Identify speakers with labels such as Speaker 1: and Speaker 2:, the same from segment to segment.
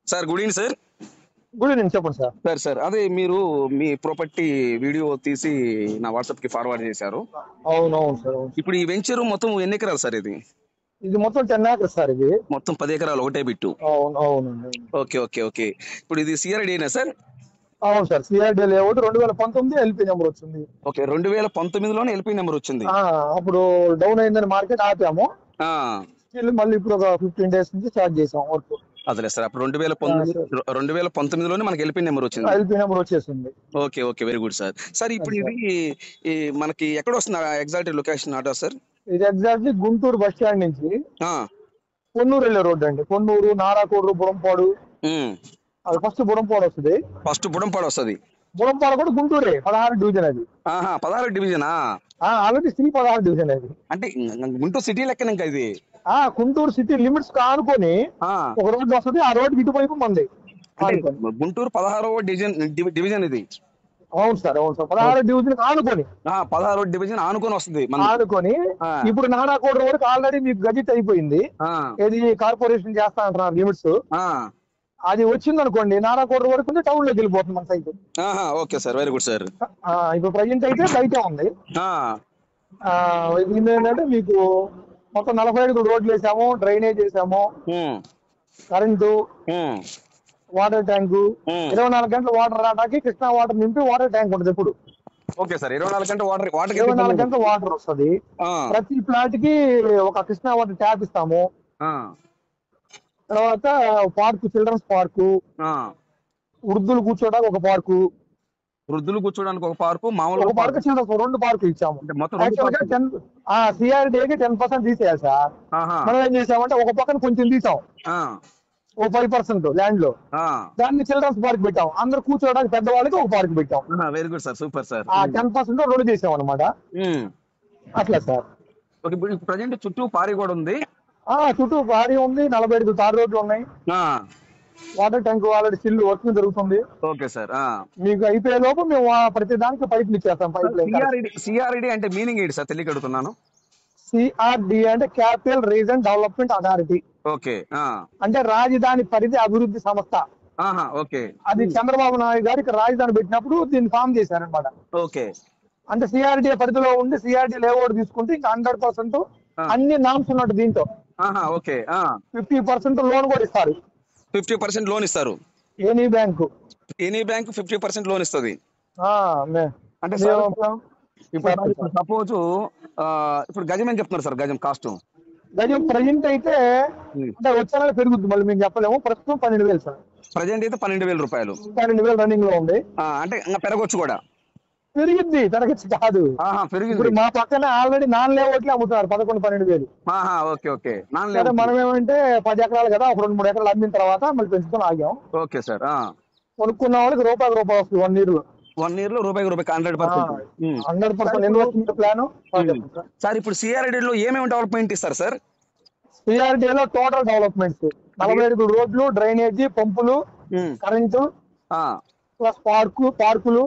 Speaker 1: Sir good evening sir.
Speaker 2: Good evening, చెప్పండి sir.
Speaker 1: Sir అదే మీరు మీ ప్రాపర్టీ వీడియో తీసి నా వాట్సాప్ కి ఫార్వర్డ్ చేశారు.
Speaker 2: అవునవును సార్, అవును సార్.
Speaker 1: ఇప్పుడు ఈ వెంచర్ మొత్తం ఎన్ని ఎకరాలు సార్ ఇది?
Speaker 2: ఇది మొత్తం 10 acres సార్ ఇది.
Speaker 1: మొత్తం 10 ఎకరాలు ఒకటే బిట్టు.
Speaker 2: అవును అవునండి, అవును.
Speaker 1: Okay okay okay. ఇప్పుడు ఇది సిఆర్డీనా సార్?
Speaker 2: అవును sir, CRD layout 2019 LP number వచ్చింది.
Speaker 1: ఓకే, 2019లోనే ఎల్పీ నెంబర్ వచ్చింది.
Speaker 2: అప్పుడు డౌన్ అయిందని మార్కెట్ ఆపాము.
Speaker 1: ఆ,
Speaker 2: మళ్ళీ ఇప్పుడు ఒక 15 days నుంచి స్టార్ట్ చేసాం వర్క్.
Speaker 1: అదే సార్, అప్పుడు 2019లోనే మనకి ఎల్పీ నెంబర్ వచ్చింది.
Speaker 2: ఎల్పీ నెంబర్ వచ్చేసింది.
Speaker 1: Okay okay, very good sir. Sir ఇప్పుడు
Speaker 2: అది సార్.
Speaker 1: ఇది మనకి ఎక్కడ వస్తుంది ఎగ్జాక్ట్ లొకేషన్ అడ్రస్ సార్?
Speaker 2: ఇది ఎగ్జాక్ట్లీ గుంటూరు బస్ స్టాండ్ నుంచి
Speaker 1: ఆ,
Speaker 2: పొన్నూరు వెళ్ళే రోడ్ అండి. పొన్నూరు, నారాకోడు, బుడంపాడు. అది ఫస్ట్ బుడంపాడు వస్తుంది.
Speaker 1: ఫస్ట్ బుడంపాడు వస్తుంది.
Speaker 2: బుడంపాడు కూడా గుంటూరే, 16 డివిజన్ అది.
Speaker 1: 16 డివిజనా?
Speaker 2: ఆల్రెడీ శ్రీ 16 డివిజన్ అది.
Speaker 1: అంటే గుంటూరు సిటీ లెక్కన ఇంకా ఇది.
Speaker 2: గుంటూరు సిటీ లిమిట్స్ కానుకొని ఒక రోడ్డు వస్తుంది. ఆ రోడ్డు ఇటువైపు మంది.
Speaker 1: గుంటూరు 16వ డివిజన్ ఇది.
Speaker 2: అవును సార్, అవును సార్, 16 డివిజన్ ఆనుకొని.
Speaker 1: 16వ డివిజన్ ఆనుకొని వస్తుంది
Speaker 2: ఆనుకొని. ఇప్పుడు నారాకోట వరకు ఆల్రెడీ మీకు గజిట్ అయిపోయింది. ఏది కార్పొరేషన్ చేస్తా అంటున్నారు లిమిట్స్. అది వచ్చింది అనుకోండి, నారాకోట వరకు టౌన్ లోకి వెళ్ళిపోతుంది మన site.
Speaker 1: Okay sir, very good sir.
Speaker 2: ఇప్పుడు ప్రజెంట్ అయితే బయటే ఉంది. ఏంటంటే మీకు మొత్తం 45 రోడ్లు వేసాము, డ్రైనేజ్ వేసాము, కరెంటు, వాటర్ ట్యాంకు, 24 గంటలు వాటర్ రావడానికి కృష్ణా వాటర్ నింపి వాటర్ ట్యాంక్ ఉంటుంది ఇప్పుడు.
Speaker 1: ఓకే సార్, 24 గంటల వాటర్
Speaker 2: 24 గంటలు వాటర్ వస్తుంది. ప్రతి ఫ్లాట్ కి ఒక కృష్ణా వాటర్ ట్యాప్ ఇస్తాము. తర్వాత పార్కు, చిల్డ్రన్స్ పార్కు, వృద్ధులు కూర్చోడానికి ఒక పార్కు,
Speaker 1: వృద్ధులు కూర్చోడానికి ఒక పార్కు, మామూలు
Speaker 2: ఒక పార్కు, చిల్డ్రన్స్ 2 పార్కులు ఇచ్చాము. సిఆర్డీకి 10% తీసేయాలి సార్. మనం ఏం చేసామంటే ఒక పక్కన కొంచెం తీసాం, ఓ 5% ల్యాండ్ లో. దాన్ని చిల్డ్రన్స్ పార్క్ పెట్టాం. అందరు కూర్చోడానికి పెద్దవాళ్ళకి ఒక పార్క్ పెట్టాం.
Speaker 1: Very good sir, super sir.
Speaker 2: 10% 2 చేసాం అనమాట. అట్లా సార్.
Speaker 1: ఇప్పుడు ప్రజెంట్ చుట్టూ పారి కూడా ఉంది.
Speaker 2: చుట్టూ భారీ ఉంది. 45 తార్ రోడ్లు ఉన్నాయి. Water tank already still working జరుగుతుంది.
Speaker 1: Okay sir.
Speaker 2: మీకు అయిపోయే లోపు మేము ప్రతి దానికి పైపులు ఇచ్చేస్తాం.
Speaker 1: సిఆర్డి అంటే మీనింగ్ ఏంటి సార్, తెలియక అడుగుతున్నాను.
Speaker 2: సిఆర్డి అంటే capital region development authority.
Speaker 1: Okay.
Speaker 2: అంటే రాజధాని పరిధి అభివృద్ధి సంస్థ.
Speaker 1: ఓకే.
Speaker 2: అది చంద్రబాబు నాయుడు గారికి రాజధాని పెట్టినప్పుడు దీన్ని ఫామ్ చేశారనమాట.
Speaker 1: ఓకే.
Speaker 2: అంటే సిఆర్డి పరిధిలో ఉండి సిఆర్డి లేఅవుట్ తీసుకుంటే ఇంకా 100% అన్ని నామ్స్ ఉన్నట్టు దీంతో.
Speaker 1: ఓకే.
Speaker 2: 50% లోన్ కూడా ఇస్తారు.
Speaker 1: 50% లోన్ ఇస్తారు.
Speaker 2: ఎనీ బ్యాంకు
Speaker 1: 50% లోన్ ఇస్తుంది. అంటే ఇప్పుడు సపోజ్ ఇప్పుడు గజం ఏం చెప్తున్నారు సార్? గజం కాస్ట్
Speaker 2: గజం ప్రజెంట్ అయితే అంటే వచ్చే నెల పెరుగుద్ది, మళ్ళీ మేము చెప్పలేము. ప్రస్తుతం 12,000 సార్.
Speaker 1: ప్రజెంట్ అయితే 12,000 రూపాయలు.
Speaker 2: 12,000 రన్నింగ్ లో ఉంది.
Speaker 1: అంటే ఇంకా పెరగొచ్చు కూడా.
Speaker 2: పెరిగింది, తరగతి కాదు. ఇప్పుడు మా పక్కన ఆల్రెడీ నాన్ లేఅవుట్లే అమ్ముతున్నారు 11-12,000.
Speaker 1: Okay okay.
Speaker 2: మనం ఏమంటే 10 ఎకరాలు కదా, ఒక 2-3 ఎకరాలు అమ్మిన తర్వాత మళ్ళీ పెంచుకొని ఆగాం.
Speaker 1: Okay sir.
Speaker 2: కొనుక్కున్న వాళ్ళకి రూపాయి వస్తుంది 1 year లో.
Speaker 1: 1 year లో రూపాయి
Speaker 2: 100% ఇన్వెస్ట్మెంట్ ప్లాన్.
Speaker 1: సార్ ఇప్పుడు సిఆర్డీ లో ఏమేమి డెవలప్మెంట్ ఇస్తారు సార్?
Speaker 2: సిఆర్డీలో టోటల్ డెవలప్మెంట్స్ 45 రోడ్లు, డ్రైనేజీ, పంపులు, కరెంటు, ప్లస్ పార్కులు.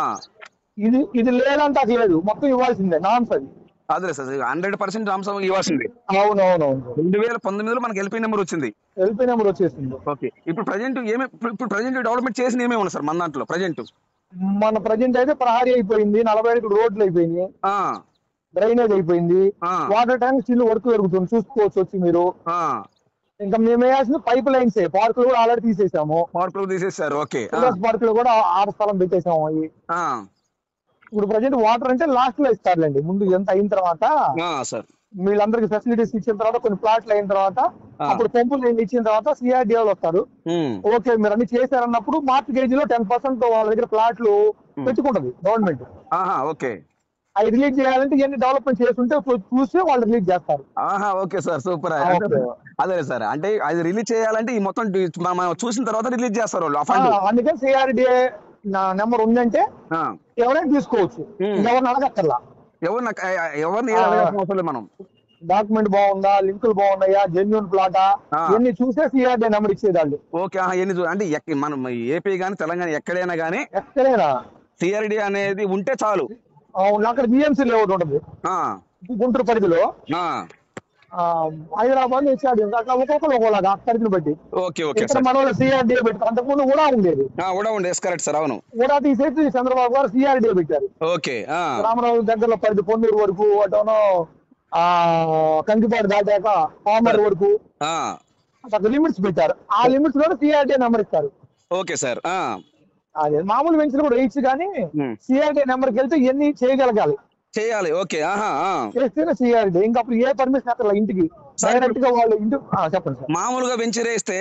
Speaker 2: ఇది లేదంటే అసలు లేదు, మొత్తం ఇవ్వాల్సిందే నామ్స్. అది
Speaker 1: అదే సార్, 100% నామ్స్ ఇవ్వాల్సిందే.
Speaker 2: అవునవునవును.
Speaker 1: 2019లో మనకి ఎల్పీ నెంబర్ వచ్చింది.
Speaker 2: ఎల్పీ నెంబర్ వచ్చేసింది.
Speaker 1: ఓకే. ఇప్పుడు ప్రజెంట్ డెవలప్మెంట్ చేసిన ఏమేమి ఉన్నాయి సార్ మన దాంట్లో?
Speaker 2: మన ప్రజెంట్ అయితే ప్రహారీ అయిపోయింది, 45 రోడ్లు అయిపోయినాయి, డ్రైనేజ్ అయిపోయింది, వాటర్ ట్యాంక్ స్టిల్ వర్క్ జరుగుతుంది, చూసుకోవచ్చు వచ్చి మీరు. ఇంకా మేము వేయాల్సిన పైప్ లైన్స్. పార్కులు కూడా ఆల్రెడీ తీసేసాము.
Speaker 1: తీసేసారు. ఓకే.
Speaker 2: పార్కులు కూడా 6 స్థలం పెట్టేసాము. అవి ఇప్పుడు ప్రజెంట్ వాటర్ అంటే లాస్ట్ లో ఇస్తారులేండి, ముందు ఎంత అయిన తర్వాత వీళ్ళందరికి ఫెసిలిటీస్ ఇచ్చిన తర్వాత, కొన్ని ప్లాట్లు అయిన తర్వాత, అప్పుడు పంపులు ఇచ్చిన తర్వాత సిఆర్డీఏలు వస్తారు. ఓకే మీరు అన్ని చేశారన్నప్పుడు మార్టిగేజ్ లో 10% వాళ్ళ దగ్గర ప్లాట్లు పెట్టుకుంటది గవర్నమెంట్.
Speaker 1: ఓకే.
Speaker 2: అవి రిలీజ్ చేయాలంటే ఇవన్నీ డెవలప్మెంట్ చేస్తుంటే చూసి వాళ్ళు రిలీజ్ చేస్తారు.
Speaker 1: Okay sir, super. అదే సార్, అంటే అది రిలీజ్ చేయాలంటే ఈ మొత్తం చూసిన తర్వాత రిలీజ్ చేస్తారు వాళ్ళు.
Speaker 2: అందుకని సిఆర్డీఏ నెంబర్ ఉందంటే ఎవరైనా తీసుకోవచ్చు, ఎవరిని అడగక్కర్లా.
Speaker 1: ఎవరిని అవసరం మనం.
Speaker 2: డాక్యుమెంట్ బాగుందా, లింకులు బాగున్నాయా, జెన్యూన్ ప్లాటా, ఇవన్నీ చూసే సిఆర్డీ నెంబర్ ఇచ్చేదాళ్ళు.
Speaker 1: ఓకే. అంటే మనం ఏపీ గానీ తెలంగాణ ఎక్కడైనా సిఆర్డీ అనేది ఉంటే చాలు.
Speaker 2: అవును, అక్కడ బిఎంసీ లేఅవుట్ ఉంటుంది గుంటూరు పరిధిలో. హైదరాబాద్ ఇచ్చాడు. అట్లా ఒక్కొక్కరు ఒకలాగా ఖర్చుని బట్టి.
Speaker 1: ఓకే ఓకే
Speaker 2: ఇక్కడ
Speaker 1: సార్.
Speaker 2: మన వాళ్ళు సిఆర్డీఏ పెట్టారు. అంతకుముందు కూడా ఉండేది.
Speaker 1: కూడా ఉండేది కరెక్ట్ సార్. అవును.
Speaker 2: కూడా తీసేసి చంద్రబాబు గారు సిఆర్డీఏ పెట్టారు.
Speaker 1: ఓకే.
Speaker 2: రామరాజు దగ్గరలో పరిధి పొన్నూరు వరకు, అటోనో కంకిపాడు దాటాక పామర్ వరకు అక్కడ లిమిట్స్ పెట్టారు. ఆ లిమిట్స్ లో సిఆర్డీఏ నెంబర్ ఇస్తారు.
Speaker 1: Okay sir.
Speaker 2: అదే మామూలు వెంచర్ కూడా వేయచ్చు, కానీ సిఆర్డీఏ నెంబర్కి వెళ్తే ఇవన్నీ చేయగలగాలి.
Speaker 1: చేయాలి. ఓకే.
Speaker 2: చేస్తేనే సిఆర్డీ. ఇంకా అప్పుడు ఏ పర్మిషన్ అక్కడ ఇంటికి డైరెక్ట్ గా వాళ్ళు ఇంటి. చెప్పండి సార్.
Speaker 1: మామూలుగా వెంచర్ వేస్తే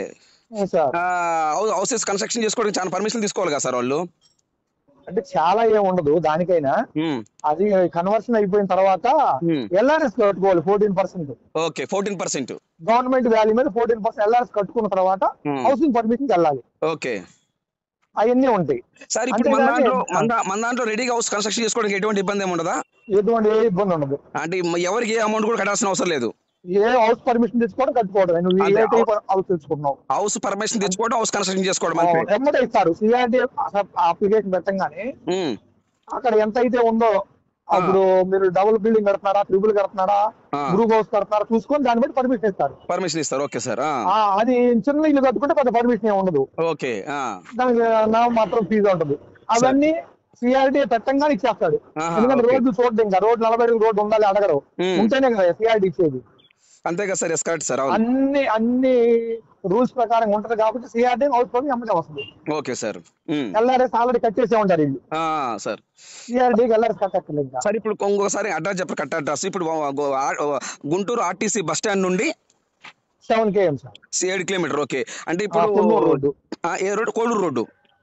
Speaker 1: హౌసెస్ కన్స్ట్రక్షన్ చేసుకోవడానికి చాలా పర్మిషన్ తీసుకోవాలి కదా సార్ వాళ్ళు?
Speaker 2: అంటే చాలా ఏం ఉండదు దానికైనా. అది కన్వర్షన్ అయిపోయిన తర్వాత ఎల్ఆర్ఎస్ కట్టుకోవాలి 14%.
Speaker 1: ఓకే. 14%.
Speaker 2: గవర్నమెంట్ వాల్యూ మీద 14% ఎల్ఆర్ఎస్ కట్టుకున్న తర్వాత హౌసింగ్ పర్మిషన్ వెళ్ళాలి.
Speaker 1: ఓకే.
Speaker 2: అవన్నీ ఉంటాయి
Speaker 1: సార్. ఇప్పుడు మన దాంట్లో రెడీగా హౌస్ కన్స్ట్రక్షన్ చేసుకోవడానికి ఎటువంటి ఇబ్బంది ఏమి ఉండదా?
Speaker 2: ఎటువంటి ఏ ఇబ్బంది ఉండదు.
Speaker 1: అంటే ఎవరికి ఏ అమౌంట్ కూడా కట్టాల్సిన అవసరం లేదు.
Speaker 2: ఏ హౌస్ పర్మిషన్ తెచ్చుకోవడం కట్టుకోవడం. నువ్వు ఏ టైప్ హౌస్ తెచ్చుకున్నావు,
Speaker 1: హౌస్ పర్మిషన్ తెచ్చుకోవడం, హౌస్ కన్స్ట్రక్షన్ చేసుకోవడం
Speaker 2: ఎమ్మటే ఇస్తారు. సిఆర్డీ అప్లికేషన్ పెట్టంగానే అక్కడ ఎంత అయితే ఉందో, అప్పుడు మీరు డబుల్ బిల్డింగ్ కడుతున్నారా, ట్రిపుల్ కడుతున్నారా, గ్రూప్ హౌస్ కడుతున్నారా చూసుకొని దాన్ని బట్టి పర్మిషన్ ఇస్తారు. Okay sir. అది చిన్న ఇల్లు కట్టుకుంటే పెద్ద పర్మిషన్ ఏమి ఉండదు.
Speaker 1: ఓకే.
Speaker 2: దానికి మాత్రం ఫీజు ఉంటుంది. అవన్నీ సిఆర్డీ పెట్టంగానే ఇచ్చేస్తాడు. ఎందుకంటే రోడ్లు చూడదు, ఇంకా రోడ్ 40 అడుగులు రోడ్డు ఉండాలి అడగరు. ఉంటేనే కదా సిఆర్డీ ఇచ్చేది.
Speaker 1: అంతే కదా సార్. Correct sir.
Speaker 2: అన్ని రూల్స్ ప్రకారం ఉంటది కాబట్టి సిఆర్డీ హౌస్ పర్మిషన్ అమ్మటే వస్తుంది.
Speaker 1: Okay sir.
Speaker 2: ఎల్ఆర్ఎస్ ఆల్రెడీ కట్టేసే ఉంటారు ఇల్లు.
Speaker 1: సార్
Speaker 2: సిఆర్డీకి ఎల్ఆర్ఎస్ కట్టక్కర్లేదు ఇంకా.
Speaker 1: సార్ ఇప్పుడు ఇంకొకసారి అడ్రస్ చెప్పండి. Correct address. ఇప్పుడు గుంటూరు ఆర్టీసీ బస్ స్టాండ్ నుండి
Speaker 2: 7 km సార్.
Speaker 1: 7 కిలోమీటర్. ఓకే. అంటే ఇప్పుడు
Speaker 2: రోడ్డు
Speaker 1: ఏ రోడ్డు? కోడూరు రోడ్డు.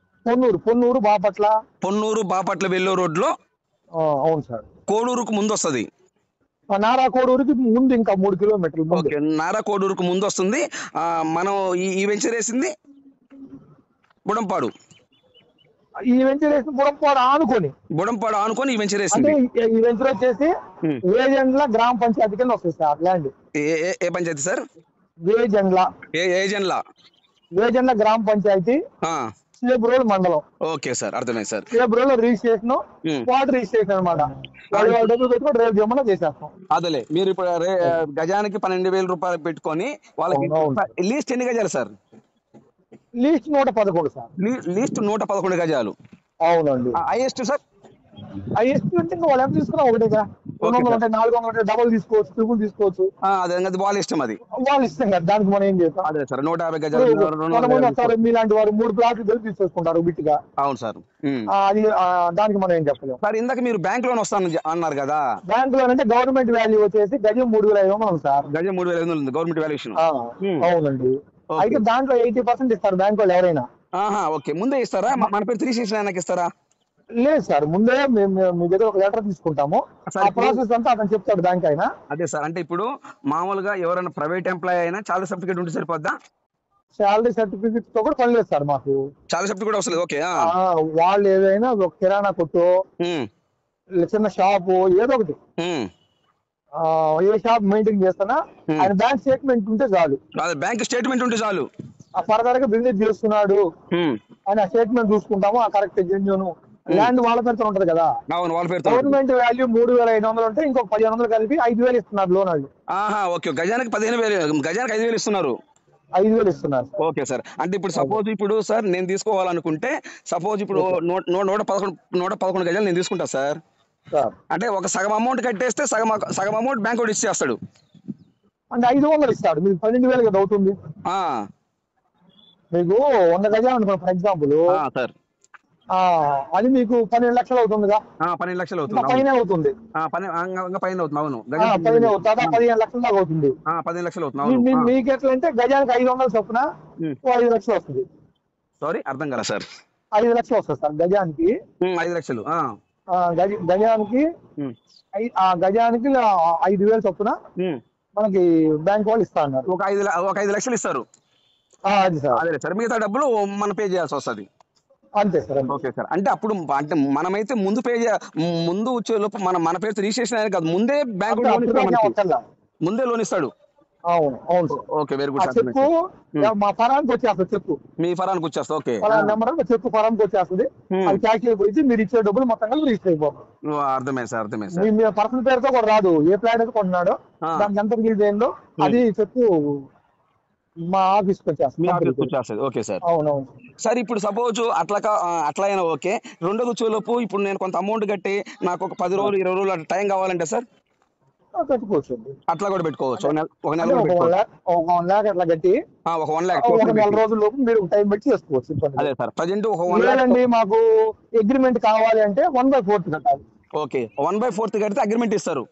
Speaker 1: పొన్నూరు బాపట్ల వెళ్ళు రోడ్ లో.
Speaker 2: అవును సార్.
Speaker 1: కోడూరుకు ముందు వస్తుంది.
Speaker 2: నారా కోడూరుకి ముందు ఇంకా 3 కిలోమీటర్లు.
Speaker 1: ఓకే. నారా కోడూరుకు ముందు వస్తుంది. మనం ఈ వెంచర్ వేసింది బుడంపాడు.
Speaker 2: ఈ వెంచర్ వేసి బుడంపాడు ఆనుకొని
Speaker 1: ఈ వెంచర్ వేసింది.
Speaker 2: ఈ వెంచర్ వచ్చేసి వేజండ్ల గ్రామ పంచాయతీ కింద వస్తుంది సార్. ల్యాండ్
Speaker 1: ఏ పంచాయతీ సార్?
Speaker 2: వేజండ్ల గ్రామ పంచాయతీ, సేబ్రోల్ మండలం.
Speaker 1: Okay sir. అర్థమైంది sir.
Speaker 2: Chebrol registration, water registration అనమాట. డబ్బులు పెట్టుకొని రేపు జమ్మలో చేసేస్తాం.
Speaker 1: అదేలే. మీరు ఇప్పుడు గజానికి 12,000 రూపాయలు పెట్టుకొని వాళ్ళకి లీస్ట్ ఎన్ని గజాలు సార్?
Speaker 2: Least 111 sir.
Speaker 1: లీస్ట్ 111 గజాలు.
Speaker 2: అవునండి.
Speaker 1: Highest sir?
Speaker 2: హైయెస్ట్ అంటే ఇంకా వాళ్ళు ఎంత తీసుకున్నా ఒకటేగా. 200 400 డబుల్ తీసుకోవచ్చు, ట్రిపుల్ తీసుకోవచ్చు.
Speaker 1: అదే వాళ్ళ ఇష్టం. అది
Speaker 2: వాళ్ళ ఇష్టం కదా. దానికి మనం ఏం చేస్తాం?
Speaker 1: అదే సార్. 150 గజాలు
Speaker 2: మీలాంటి వారు 3 ప్లాట్లు కలిపి తీసుకొచ్చుకుంటారు బిట్టిగా.
Speaker 1: అవును సార్.
Speaker 2: అది దానికి మనం ఏం చెప్పలేము
Speaker 1: సార్. ఇందాక మీరు బ్యాంక్ లోన్ వస్తాను అన్నారు కదా.
Speaker 2: బ్యాంక్ లోన్ అంటే గవర్నమెంట్ వాల్యూ వచ్చేసి గజం 3,500 ఉంది సార్.
Speaker 1: గజం 3,500 ఉంది గవర్నమెంట్ వాల్యుయేషన్.
Speaker 2: అవునండి. అయితే దాంట్లో 80% ఇస్తారు బ్యాంక్ వాళ్ళు ఎవరైనా.
Speaker 1: ఓకే. ముందే ఇస్తారా? మన పేరు 3 స్టేషన్ ఇస్తారా?
Speaker 2: లేదు సార్. ముందే మేము మీ దగ్గర ఒక లెటర్ తీసుకుంటాము. ఆ ప్రాసెస్ అంతా అతను చెప్తాడు బ్యాంక్ అయినా.
Speaker 1: అదే సార్. అంటే ఇప్పుడు మామూలుగా ఎవరైనా ప్రైవేట్ ఎంప్లాయ్ అయినా చాలా సర్టిఫికేట్ ఉంటే సరిపోద్దా?
Speaker 2: శాలరీ సర్టిఫికేట్ తో కూడా పని లేదు సార్ మాకు.
Speaker 1: చాలా సర్టిఫికేట్ కూడా వస్తుంది. ఓకే.
Speaker 2: వాళ్ళు ఏదైనా ఒక కిరాణా కొట్టు, చిన్న షాపు, ఏదో ఒకటి ఏ షాప్ మెయింటైన్ చేస్తున్నా ఆయన బ్యాంక్ స్టేట్మెంట్ ఉంటే చాలు.
Speaker 1: బ్యాంక్ స్టేట్మెంట్ ఉంటే చాలు.
Speaker 2: ఫర్దర్ గా బిజినెస్ చేస్తున్నాడు అని ఆ స్టేట్మెంట్ చూసుకుంటాము. ఆ కరెక్ట్ జెన్యూన్. ల్యాండ్ వాళ్ళ పేరుతో ఉంటది కదా. గవర్నమెంట్ వాల్యూ 3,500 ఉంటే ఇంకొక 1,500 కలిపి 5,000 ఇస్తున్నారు లోన్ వాళ్ళు.
Speaker 1: ఓకే. గజానికి 15,000, గజానికి 5,000 ఇస్తున్నారు.
Speaker 2: 5,000 ఇస్తున్నారు.
Speaker 1: Okay sir. అంటే ఇప్పుడు సపోజ్ ఇప్పుడు సార్ నేను తీసుకోవాలనుకుంటే సపోజ్ ఇప్పుడు 111 గజాలు నేను తీసుకుంటా సార్. అంటే ఒక సగం అమౌంట్ కట్టేస్తే సగం అమౌంట్ బ్యాంక్ వాడు ఇచ్చేస్తాడు.
Speaker 2: అంటే 500 ఇస్తాడు. మీకు 12,000 కదా అవుతుంది. మీకు 100 గజాలు అనుకో ఫర్ ఎగ్జాంపుల్
Speaker 1: సార్.
Speaker 2: అది మీకు 12 లక్షలు అవుతుందిగా.
Speaker 1: 12 లక్షలు అవుతుంది.
Speaker 2: పైన అవుతుంది.
Speaker 1: పైన అవుతుంది. అవును.
Speaker 2: పైన అవుతుందా? 15 లక్షల దాకా అవుతుంది.
Speaker 1: 15 లక్షలు అవుతుంది.
Speaker 2: మీకు ఎట్లా అంటే గజానికి 500 చొప్పున 5 లక్షలు వస్తుంది.
Speaker 1: సారీ అర్థం కదా సార్.
Speaker 2: 5 లక్షలు వస్తుంది సార్ గజానికి.
Speaker 1: 5 లక్షలు.
Speaker 2: గజానికి 5,000 చొప్పున మనకి బ్యాంక్ వాళ్ళు ఇస్తా అన్నారు.
Speaker 1: ఒక 5 లక్షలు ఇస్తారు.
Speaker 2: అది సార్.
Speaker 1: అదే సార్. మిగతా డబ్బులు మనం పే చేయాల్సి వస్తుంది.
Speaker 2: అంతే సార్.
Speaker 1: Okay sir. అంటే అప్పుడు అంటే మనమైతే ముందు వచ్చే లోపు మన పేరు రిజిస్ట్రేషన్ అనేది కాదు, ముందే బ్యాంక్ ముందే లోన్ ఇస్తాడు.
Speaker 2: అవును అవును sir.
Speaker 1: Okay, very
Speaker 2: ah
Speaker 1: good sir.
Speaker 2: Cheque మా ఫరానికి వచ్చేస్తుంది, చెక్కు
Speaker 1: మీ ఫరానికి వచ్చేస్తా. ఓకే,
Speaker 2: ఫలానా నెంబర్ చెక్కు ఫరానికి వచ్చేస్తుంది. అది క్యాష్ అయిపోయి మీరు ఇచ్చే డబ్బులు మొత్తం కలిపి రిజిస్టర్ అయిపోతుంది.
Speaker 1: అర్థమైంది సార్, అర్థమైంది సార్.
Speaker 2: మీ పర్సనల్ పేరుతో కూడా రాదు, ఏ ఫ్లాట్ అయితే కొంటున్నాడో దానికి ఎంత రిలీజ్ అయిందో అది చెక్కు మా ఆఫీస్కి
Speaker 1: మీ ఆఫీస్కి
Speaker 2: వచ్చేస్తుంది.
Speaker 1: వచ్చేస్తుంది. Okay sir.
Speaker 2: అవునవును
Speaker 1: సార్ ఇప్పుడు సపోజ్ అట్లా అయినా ఓకే, రెండో వచ్చేలోపు ఇప్పుడు నేను కొంత అమౌంట్ కట్టి నాకు ఒక 10 రోజులు 20 రోజులు అట్లా టైం కావాలంటే సార్
Speaker 2: కట్టుకోవచ్చు.
Speaker 1: అట్లా కూడా పెట్టుకోవచ్చు. ఒక నెల
Speaker 2: ఒక 1 lakh అట్లా కట్టి
Speaker 1: ఒక 1 lakh
Speaker 2: ఒక నెల రోజుల లోపు మీరు టైం పెట్టి చేసుకోవచ్చు.
Speaker 1: అదే సార్, ప్రజెంట్ ఒక 1 lakh.
Speaker 2: లేదండి మాకు అగ్రిమెంట్ కావాలి అంటే 1/4 కట్టాలి.
Speaker 1: ఓకే, 1/4 కడితే అగ్రిమెంట్ ఇస్తారు.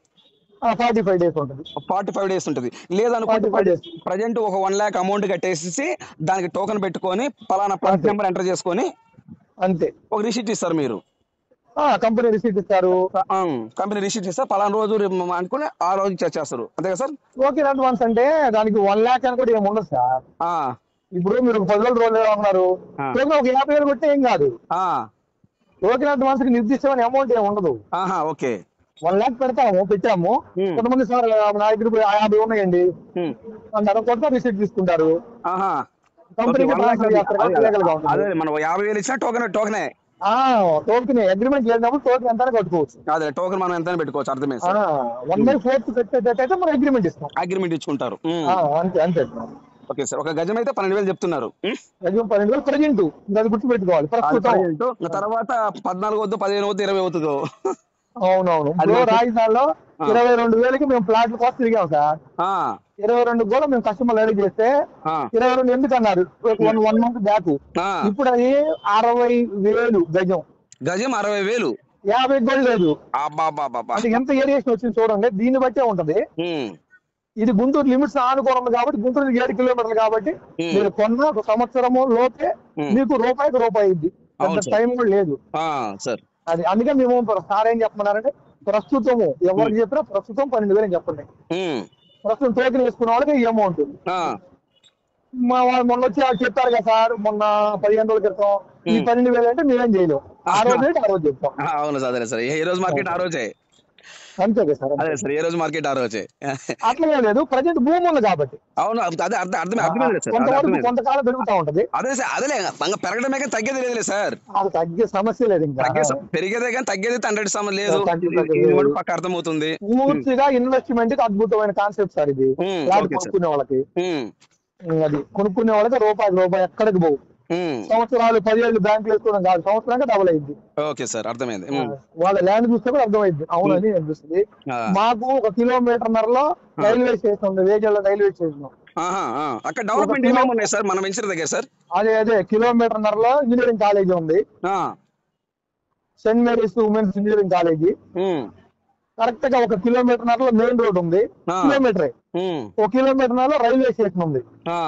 Speaker 2: 45 days ఉంటుంది.
Speaker 1: 45 days ఉంటుంది. లేదనుకుంటే
Speaker 2: 45 days.
Speaker 1: ప్రజెంట్ ఒక 1 lakh అమౌంట్ కట్టేసి దానికి టోకెన్ పెట్టుకొని పలానా ప్లాట్ నెంబర్ ఎంటర్ చేసుకొని
Speaker 2: అంతే
Speaker 1: ఒక రిసీట్ ఇస్తారు మీరు.
Speaker 2: కంపెనీ రిసీట్ ఇస్తారు.
Speaker 1: కంపెనీ రిసీట్ ఇస్తారు, పలానా రోజు అనుకుని ఆ రోజు చేస్తారు, అంతే కదా సార్?
Speaker 2: టోకెన్ అడ్వాన్స్ అంటే దానికి 1 lakh అని కూడా ఏమి ఉండదు సార్. ఇప్పుడు మీరు 10 రోజులు ఉన్నారు, టోకెన్ ఒక 50,000 కొట్టే ఏం కాదు. టోకెన్ అడ్వాన్స్ కి నిర్దిష్టమైన అమౌంట్ ఏమి ఉండదు.
Speaker 1: ఓకే,
Speaker 2: 1 lakh పెట్టాము. కొంతమంది సార్ నా దగ్గర 50 ఉన్నాయండి అంటారు, కొత్త రిసీట్ తీసుకుంటారు. కంపెనీకి
Speaker 1: అదే మనం 50,000 ఇచ్చినా టోకెనే
Speaker 2: టోకెన్ అగ్రిమెంట్ లేనప్పుడు టోకెన్ ఎంత కట్టుకోవచ్చు.
Speaker 1: అదే టోకెన్ మనం ఎంత పెట్టుకోవచ్చు. అర్థమైంది.
Speaker 2: 1/4 కట్టేటట్టయితే మనం అగ్రిమెంట్ ఇస్తాం.
Speaker 1: అగ్రిమెంట్ ఇచ్చుకుంటారు.
Speaker 2: అంతే అంతే.
Speaker 1: ఓకే సార్, ఒక గజం అయితే 12,000 చెప్తున్నారు.
Speaker 2: గజం 12,000 ప్రజెంట్, అది గుర్తుపెట్టుకోవాలి.
Speaker 1: తర్వాత 14 వద్దు, 15 వద్దు, 20 అవుతుందో.
Speaker 2: అవునవును. రాజధానిలో 22,000కి మేము ప్లాట్ల కోసం తిరిగాం సార్. 22 కూడా మేము కస్టమర్ రెడీ చేస్తే 22 ఎందుకు అన్నారు 1 month బ్యాక్. ఇప్పుడు అది 60,000 గజం.
Speaker 1: గజం 60,000,
Speaker 2: 50 కూడా లేదు. అది ఎంత ఏరియేషన్ వచ్చింది చూడండి, దీన్ని బట్టే ఉంటది. ఇది గుంటూరు లిమిట్స్ ఆనుకోవడం కాబట్టి, గుంటూరు 7 కిలోమీటర్లు కాబట్టి మీరు కొన్న ఒక సంవత్సరము లోపే మీకు రూపాయికి రూపాయి అయింది. అంత టైం కూడా లేదు
Speaker 1: సార్.
Speaker 2: అది అందుకే మేము సార్ ఏం చెప్పమన్నారంటే ప్రస్తుతము ఎవరికి చెప్పినా ప్రస్తుతం 12,000 చెప్పండి. ప్రస్తుతం టోకెన్ వేసుకున్న వాళ్ళకి ఈ అమౌంట్. మొన్న వచ్చి చెప్పారు కదా సార్, మొన్న 15 రోజుల క్రితం ఈ 12,000 అంటే మేమేం చేయలేము. ఆ రోజు చెప్తాం.
Speaker 1: అవును సార్, అదే సార్, ఏ రోజు మార్కెట్ ఆ రోజే.
Speaker 2: అంతే కదా సార్.
Speaker 1: అదే సార్, ఏ రోజు మార్కెట్ ఆ రోజే.
Speaker 2: అట్లనే లేదు, ప్రజెంట్ భూమి ఉంది కాబట్టి.
Speaker 1: అవును, అదే అర్థమైంది సార్.
Speaker 2: కొంతకాలం పెరుగుతా ఉంటది.
Speaker 1: అదే సార్, అదేలే పెరగడమే కానీ తగ్గేది లేదు సార్.
Speaker 2: అది తగ్గే సమస్య లేదు. ఇంకా
Speaker 1: పెరిగేదే కానీ తగ్గేది 100 లేదు. పక్క అర్థమవుతుంది.
Speaker 2: పూర్తిగా ఇన్వెస్ట్మెంట్ కి అద్భుతమైన కాన్సెప్ట్ సార్ ఇది. కొనుక్కునే వాళ్ళకి, అది కొనుక్కునే వాళ్ళకి రూపాయి ఎక్కడికి పోవు. సంవత్సరాలు 10 ఏళ్ళు బ్యాంకులు వేసుకోవడం కాదు, సంవత్సరానికి డబుల్ అయింది.
Speaker 1: ఓకే సార్, అర్థమైంది.
Speaker 2: వాళ్ళ ల్యాండ్ చూస్తే కూడా అర్థమైంది, అవునని అనిపిస్తుంది. మాకు 1 కిలోమీటర్న్నరలో రైల్వే స్టేషన్ ఉంది, వేజల్లో రైల్వే స్టేషన్.
Speaker 1: అక్కడ డెవలప్మెంట్ ఏమేమి ఉన్నాయి సార్ మన వెంచర్ దగ్గర సార్?
Speaker 2: అదే కిలోమీటర్న్నరలో ఇంజనీరింగ్ కాలేజీ ఉంది, saint Mary's women's engineering college. Correct గా 1 కిలోమీటర్న్నరలో మెయిన్ రోడ్ ఉంది, కిలోమీటరే. 1 కిలోమీటర్న్నరలో రైల్వే స్టేషన్ ఉంది.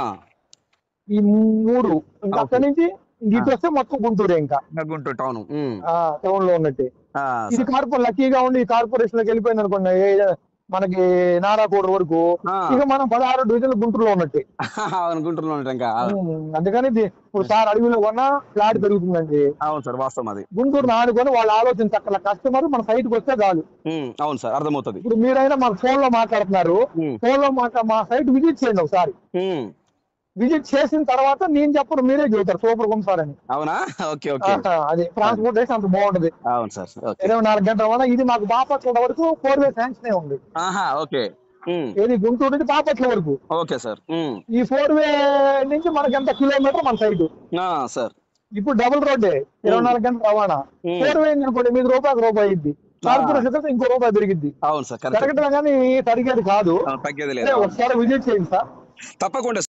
Speaker 2: ఈ 3 ఇంకా అక్కడి నుంచి ఇటు వస్తే మొత్తం గుంటూరే. ఇంకా
Speaker 1: గుంటూరు టౌన్
Speaker 2: లో ఉన్నట్టే. ఇది లక్కీగా ఉండి ఈ కార్పొరేషన్ లోకి వెళ్ళిపోయింది అనుకోండి, మనకి నారాకోట వరకు, ఇక మనం 16 డివిజన్లు గుంటూరులో ఉన్నట్టే.
Speaker 1: గుంటూరులో ఉంటాం.
Speaker 2: అందుకని ఇప్పుడు సార్ అడవిలో కొన్నా ఫ్లాట్ పెరుగుతుందండి.
Speaker 1: అవును సార్, వాస్తవం అది.
Speaker 2: గుంటూరు ఆనుకొని వాళ్ళు ఆలోచించక్కల, కస్టమర్ మన సైట్ కి వస్తే చాలు.
Speaker 1: అవును సార్, అర్థమవుతుంది.
Speaker 2: ఇప్పుడు మీరైనా మన ఫోన్ లో మాట్లాడుతున్నారు, ఫోన్ లో మా సైట్ విజిట్ చేయండి ఒకసారి. విజిట్ చేసిన తర్వాత నేను చెప్పరు, మీరే చెబుతారు సూపర్ గా సార్ అని.
Speaker 1: అవునా? Okay okay.
Speaker 2: అది ట్రాన్స్పోర్టేషన్ అంత బాగుంటది.
Speaker 1: అవును సార్.
Speaker 2: 24 గంటల వల్ల ఇది మాకు బాపట్ల వరకు 4-way శాంక్షన్ ఉంది.
Speaker 1: ఓకే.
Speaker 2: ఇది గుంటూరు నుంచి బాపట్ల వరకు.
Speaker 1: Okay sir.
Speaker 2: ఈ 4-way నుంచి మనకి ఎంత కిలోమీటర్ మన సైట్
Speaker 1: సార్.
Speaker 2: ఇప్పుడు డబుల్ రోడ్డే, 24 గంటల రవాణా. 4-way అనుకోండి, మీకు రూపాయి అయింది. కార్పొరేషన్ ఇంకో రూపాయి పెరిగింది.
Speaker 1: అవును సార్,
Speaker 2: కరెక్ట్. కానీ తరిగేది కాదు,
Speaker 1: తగ్గేది లేదు.
Speaker 2: ఒకసారి విజిట్ చేయండి సార్,
Speaker 1: తప్పకుండా.